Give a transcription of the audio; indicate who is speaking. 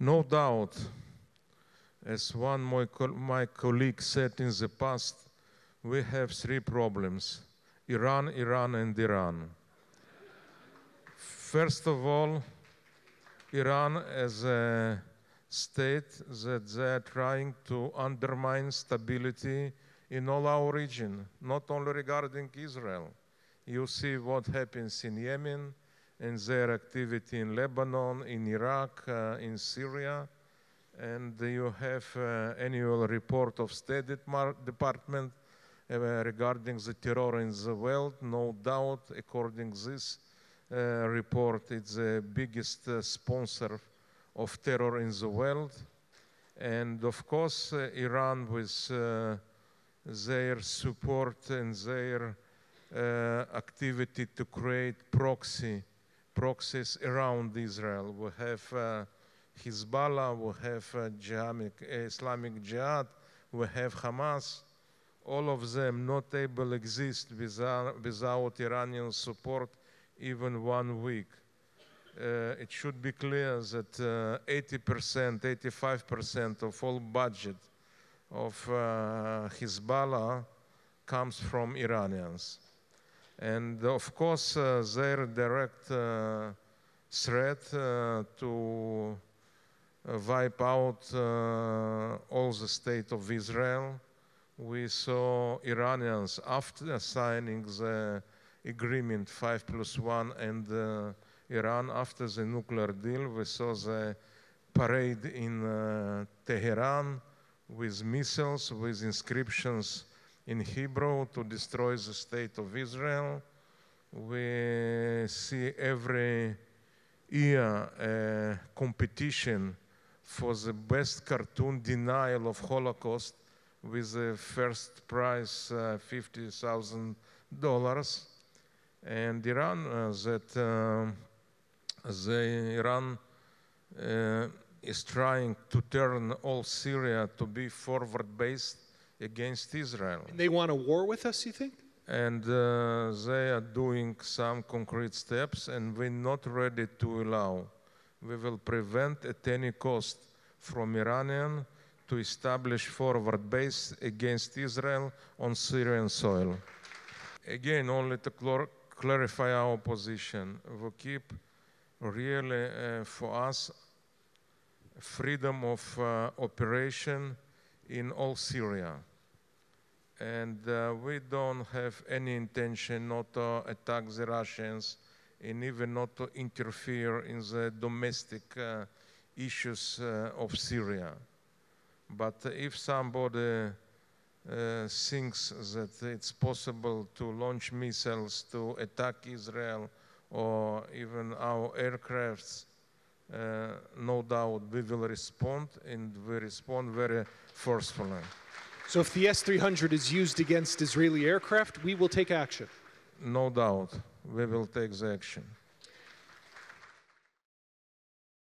Speaker 1: No doubt, as one my colleague said in the past, we have three problems: Iran, Iran, and Iran. First of all, Iran as a state that they are trying to undermine stability in all our region, not only regarding Israel. You see what happens in Yemen and their activity in Lebanon, in Iraq, in Syria. And you have annual report of State Department regarding the terror in the world. No doubt, according to this report, it's the biggest sponsor of terror in the world. And of course, Iran with their support and their activity to create proxies around Israel. We have Hezbollah, we have Islamic Jihad, we have Hamas. All of them not able to exist without Iranian support even 1 week. It should be clear that 80%, 85% of all budget of Hezbollah comes from Iranians. And of course, their direct threat to wipe out all the state of Israel. We saw Iranians, after signing the agreement 5+1 and Iran, after the nuclear deal, we saw the parade in Tehran with missiles, with inscriptions in Hebrew to destroy the state of Israel. We see every year a competition for the best cartoon denial of Holocaust, with the first prize $50,000. And Iran, Iran is trying to turn all Syria to be forward-based against Israel.
Speaker 2: And they want a war with us, you think?
Speaker 1: And they are doing some concrete steps, and we're not ready to allow. We will prevent at any cost from Iranian to establish forward base against Israel on Syrian soil. Again, only to clarify our position, we keep really for us freedom of operation in all Syria. And we don't have any intention not to attack the Russians and even not to interfere in the domestic issues of Syria. But if somebody thinks that it's possible to launch missiles to attack Israel or even our aircrafts, no doubt we will respond, and we respond very forcefully.
Speaker 2: So if the S-300 is used against Israeli aircraft, we will take action?
Speaker 1: No doubt, we will take the action.